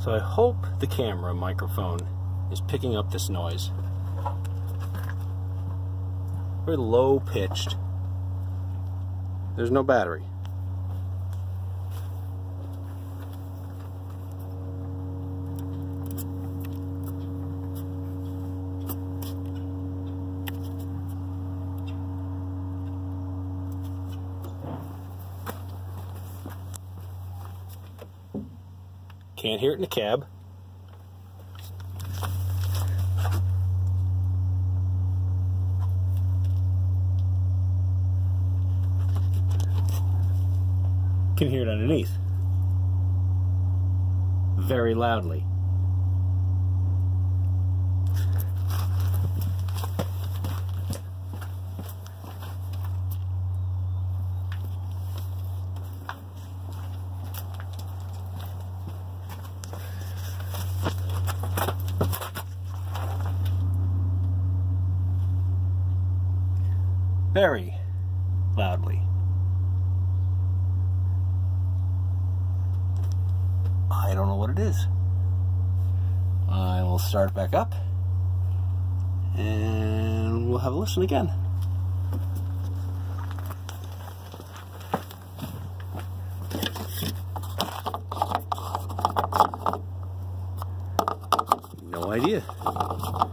So I hope the camera microphone is picking up this noise. Very low pitched. There's no battery. Can't hear it in the cab. Can hear it underneath. Very loudly. Very loudly. I don't know what it is. I will start back up and we'll have a listen again. No idea.